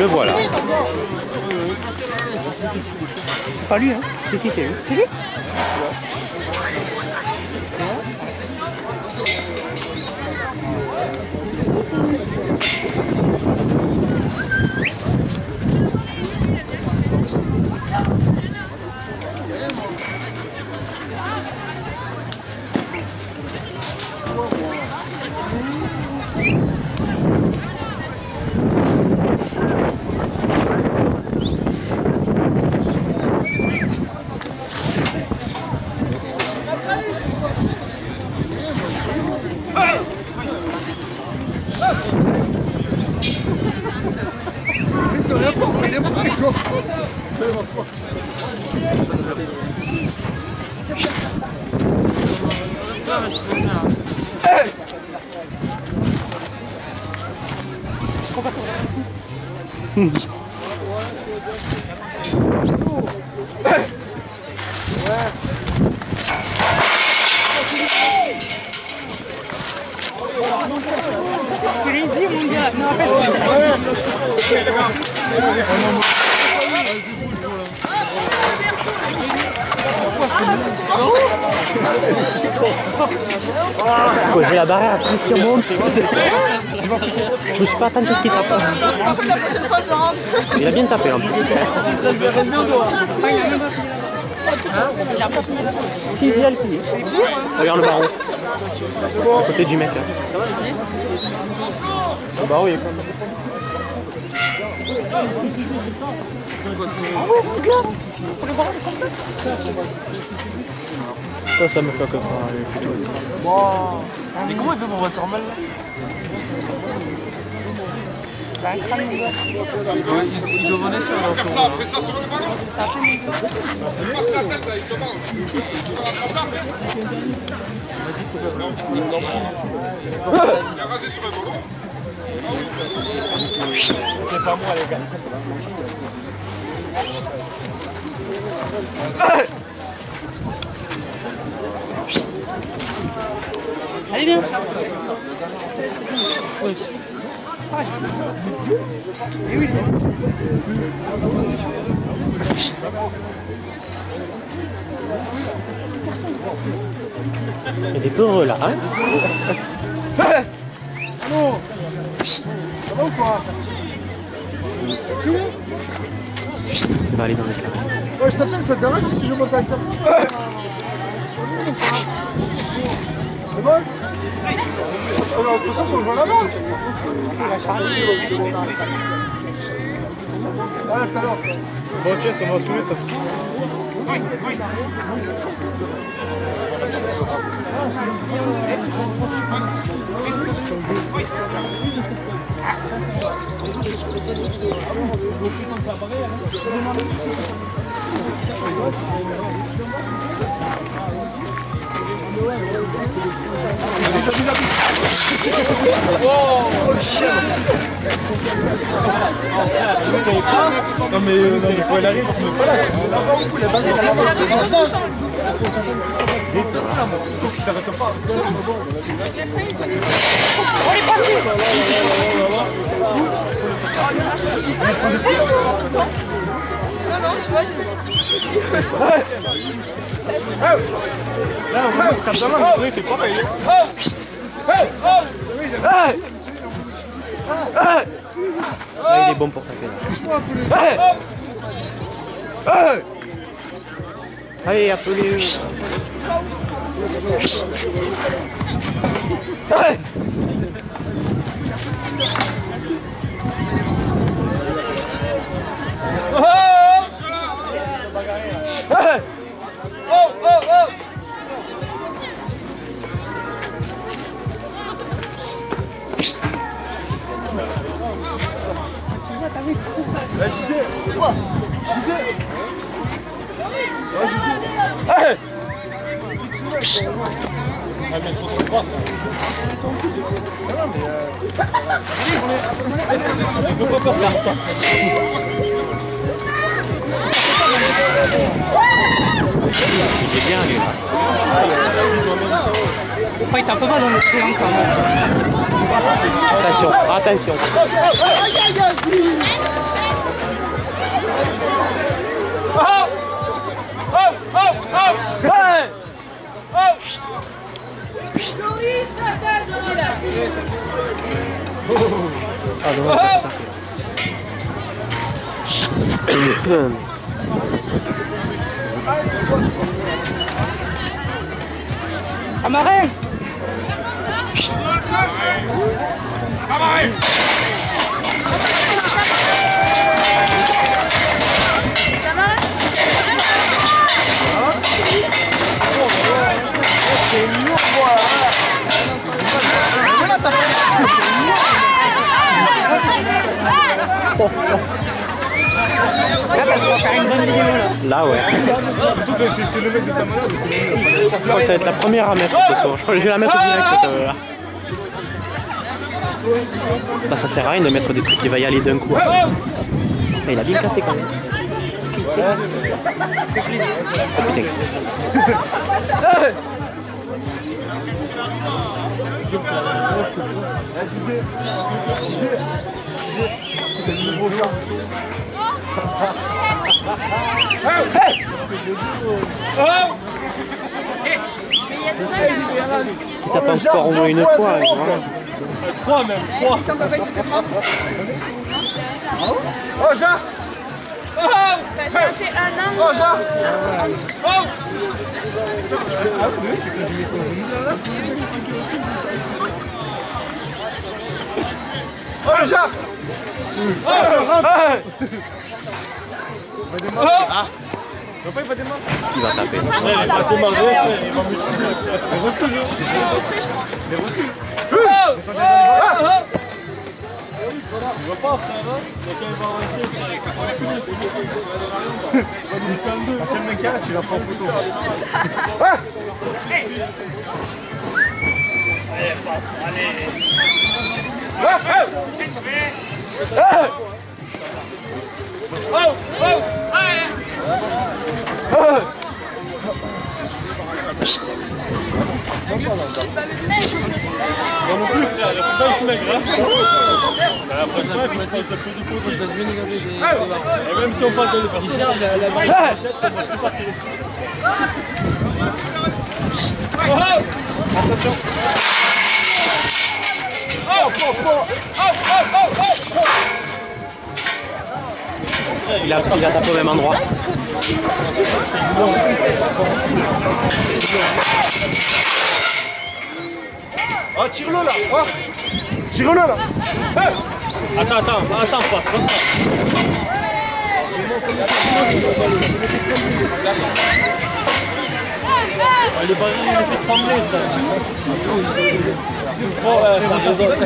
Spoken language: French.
voilà. C'est pas lui, hein? Si, si, c'est lui. C'est lui? Je te l'ai dit, mon gars. Non, en fait, J'ai la barrière à pression monte. Je me suis pas attendu ce qu'il tape. Il a bien tapé en plus. Si, il a le plié. Regarde le baron. À côté du mec. Le baron il est comme ça me fait comme ça. mais comment il fait pour voir ça mal là? Il doit en être là. Faire ça, après ça sur le ballon. Il passe la tête là, il se mange. Il a rasé sur le ballon. C'est pas moi les gars. Allez bien. Oui. Il y a des peureux là, hein? Allô? Ça va ou quoi? Il va aller dans le cadre. Ouais, je t'appelle, ça te dérange si je monte avec toi? C'est bon? Alors, de toute façon, on voit la balle. Ah, tout à l'heure. Bon, tiens, ça va soulever ça. Non mais quand elle arrive, tu mets pas là. Il s'arrête pas. On est parti. Non, non, tu vois, Là, on tape dans la main, c'est pas payé. Là, il est bon pour taper. Allez, appelez-le. Il est bien, lui. Il est un peu mal dans le triangle quand même. Attention, attention. Ah, dommage. Amarin! Là, ouais. C'est le mec de sa malade. Je crois que ça va être la première à mettre ce soir. Je crois que je vais la mettre direct, ça va. Bah, ça sert à rien de mettre des trucs qui va y aller d'un coup. Mais il a bien cassé quand même. Oh putain. Qui tape un sport au moins une fois. Hein, voilà. 3 même, 3. Oh, Jean! Ça fait un an. Oh, Jean! Oh, Jean! Il va taper. Il va démarrer, il va multiplier. Les reculs. Les reculs. Il va pas frère, hein. Mais quand il va avancer, c'est le mec là qui va prendre photo. Allez, passe, Non non plus frère, il faut pas se mettre hein. La prochaine fois, il faut essayer de se faire du coup. Et même si on passe dans le parti, la balle sur la tête, on va plus passer les attention. Il a tapé au même endroit. Oh, tire-le là! Oh. Tire-le là! Attends, pas. Le ballon il fait trembler ça. Oh ça résonne.